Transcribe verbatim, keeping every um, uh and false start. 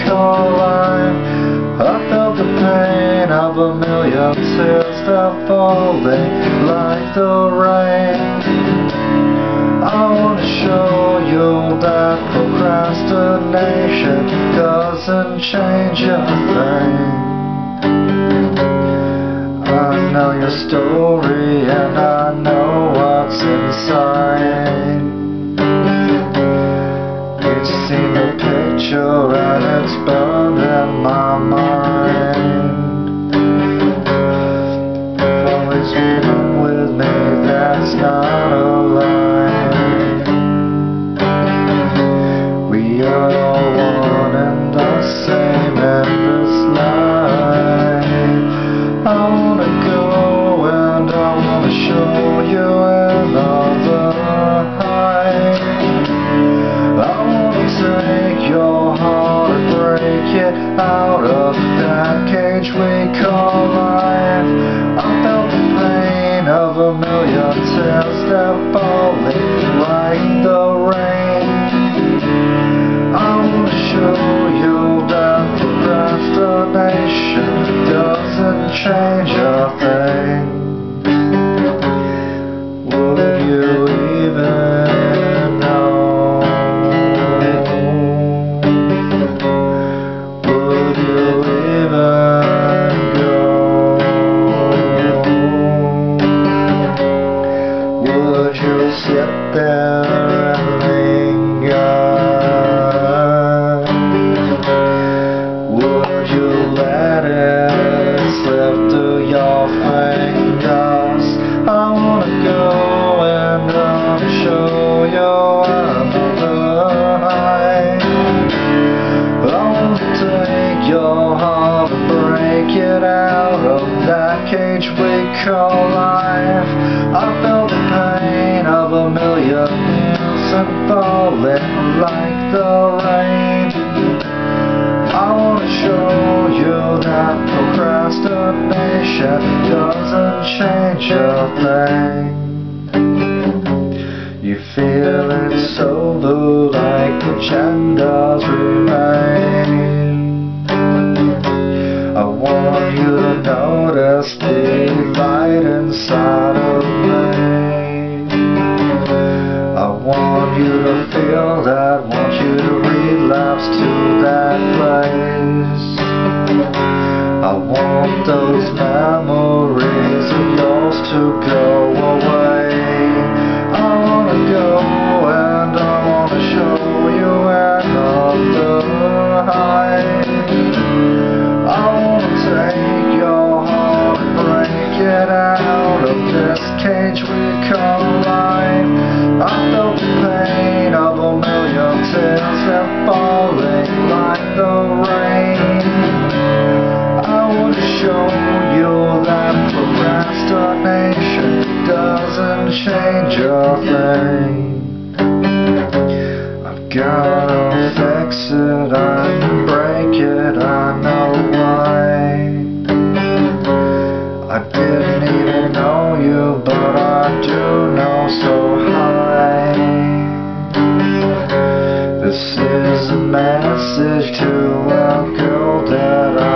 call life. I felt the pain of a million tears that falling like the rain. I want to show you that procrastination doesn't change a thing. I know your story and I know what's inside. It's seen the picture and it's burned in my mind. You've always been with me, that's not a lie. We are all one and the same in this life. I wanna go and I wanna show you another high. I wanna take your heart and break it out of that cage we call life. I felt the pain of a million tears that falling like the rain. I wanna show you that procrastination doesn't change a thing. Would you even know? Would you even go? Would you sit there and linger? Would you let it slip through your fingers? I wanna go and I'll show you another high. I wanna take your heart and break it out of that cage we call life. I felt the pain of a million years and falling like the rain. I wanna show you that procrastination doesn't change a thing. You feel it's over like agendas remain. I want you to notice the light inside of me. I want you to feel that, want you to relapse to that place. I want those memories of yours to go away. I wanna go and I wanna show you another high. I wanna take your heart and break it out of this cage we call life. I felt the pain of a million tears that falling like the rain. I want to show you that procrastination doesn't change a thing. I've gotta fix it and break it, I know why. I didn't even know you, but I do know so high. This is a message to a girl that I